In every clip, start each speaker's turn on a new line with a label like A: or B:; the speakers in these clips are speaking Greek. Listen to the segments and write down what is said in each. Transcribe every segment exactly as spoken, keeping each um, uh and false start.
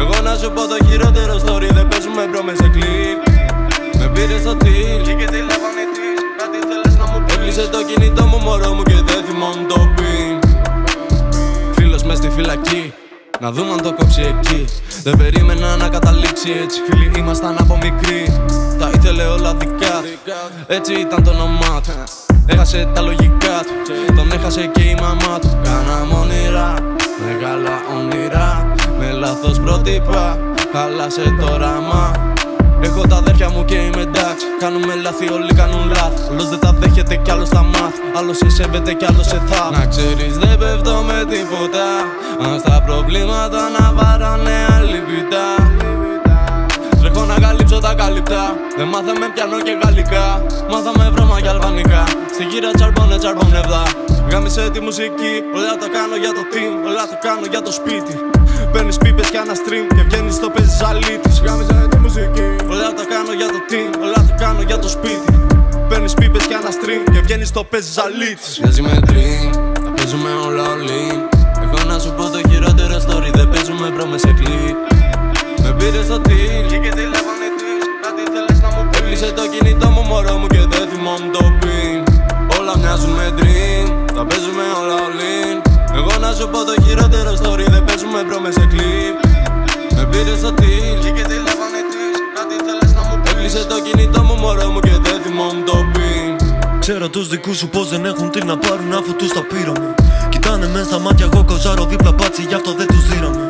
A: Εγώ να σου πω το χειρότερο story, δεν παίζουμε μπρο μες σε κλιπ. Με πήρε στο τιλ, βγήκε τηλέφωνη της, κάτι θέλες να μου πεις. Έκλεισε το κινητό μου μωρό μου και δεν θυμόμουν το πιν. Φίλος μες στη φυλακή, να δούμε αν το κόψει εκεί. Δεν περίμενα να καταλήξει έτσι, φίλοι ήμασταν από μικροί. Τα ήθελε όλα δικά του, έτσι ήταν το όνομά του. Έχασε τα λογικά του, τον έχασε και η μαμά του. Κάναμε όνειρα, μεγάλα όνειρα, με λάθος πρότυπα, χάλασε το ράμα. Έχω τα αδέρφια μου και είμαι εντάξει, κάνουμε λάθη, όλοι κάνουν λάθη. Άλλος δεν τα δέχεται κι άλλος τα μάθει, άλλος σε σέβεται κι άλλος σε θάβει. Να ξέρεις δεν πέφτω με τίποτα, αν στα προβλήματα να βαράνε άλλη πιτά. Τρέχω να καλύψω τα καλυπτά, δεν μάθαμε πιανό και γαλλικά, μάθαμε βρώμα και αλβανικά. Στη γύρα τσαρμπώνε τσαρμπώνευδα, γάμισε τη μουσική, όλα τα κάνω για το team, όλα τα κάνω για το σπίτι. Παίρνεις πίπες και ένα stream και βγαίνεις στο παίζεις αλήτης. Γάμισε τη μουσική, όλα τα κάνω για το team, όλα τα κάνω για το σπίτι. Παίρνεις πίπες και ένα stream και βγαίνεις στο παίζεις αλήτης. Μοιάζει με dream, να παίζουμε όλα όλοι. Εγώ να σου πω το χειρότερο story, δεν παίζουμε μπρο μες σε κλιπ. Με πήρε στο τιλ, βγήκε τηλέφωνη της, κάτι θέλες να μου πεις. Έκλεισε το κινητό μου μωρό μου και δεν θυμόμουν το πιν. Όλα μοιάζουν με dream, τα παίζουμε όλα όλοι. Εγώ να σου πω το χειρότερο story, δεν παίζουμε μπρο μες σε κλιπ. Με πήρε στο τιλ, βγήκε τηλέφωνη της, κάτι θέλες να μου πεις. Έκλεισε το κινητό μου μωρό μου και δεν θυμόμουν το πιν.
B: Ξέρω τους δικούς σου πως δεν έχουν τι να πάρουν αφού τους τα πήραμε. Κοιτάνε μες στα μάτια, εγώ κοζάρω δίπλα πάτσι, γι' αυτό δεν τους δίραμε.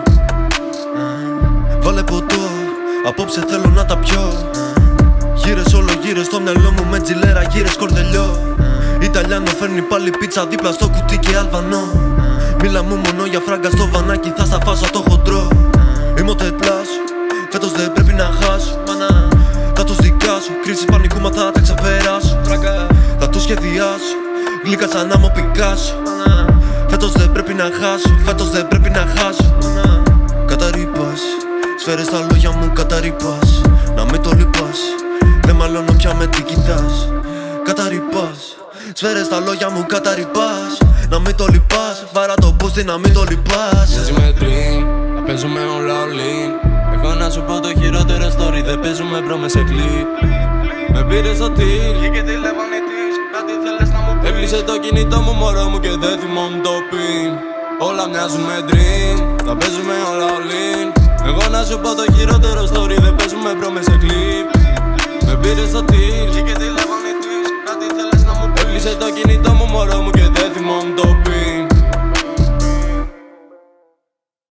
B: Βάλε ποτό, απόψε θέλω να τα πιω. Γύρες όλο γύρες στο μυαλό μου με τζιλέρα, γύρες κορδελιό. Ιταλιάνο φέρνει πάλι πίτσα δίπλα στο κουτί και αλβανό. Μίλα μου μόνο για φράγκα στο βανάκι, θα στα φάσω το χοντρό. Είμαι ο τετλάς, φέτος δεν πρέπει να χάσω. Μάνα, θα τους δικάσω, κρίσεις πανικού μα θα τα ξεπεράσω. Θα το σχεδιάσω, γλυκά σαν να μου Πικάσο. Φέτος δεν πρέπει να χάσω, φέτος δεν πρέπει να χάσω. Καταρρίπας, σφαίρες στα λόγια μου καταρρίπας. Να μην το λυπάς, δεν μαλώνω πια με τι κοιτάς. Καταρρίπας, σφαίρες στα λόγια μου καταρρίπας. Να μην το λυπάς, βάρα το μπούστι να μην το λυπάς.
A: Μοιάζει με dream, να παίζουμε όλα όλοι. Εγώ να σου πω το χειρότερο story, δεν παίζουμε μπρο μες σε κλιπ. Με πήρε στο τιλ, βγήκε τηλέφωνη της, κάτι θέλες να μου πεις. Έκλεισε το κινητό μου μωρό μου και δεν θυμόμουν το πιν. Όλα μοιάζουν με dream, τα παίζουμε όλα όλοι. Εγώ να σου πω το χειρότερο story, δεν παίζουμε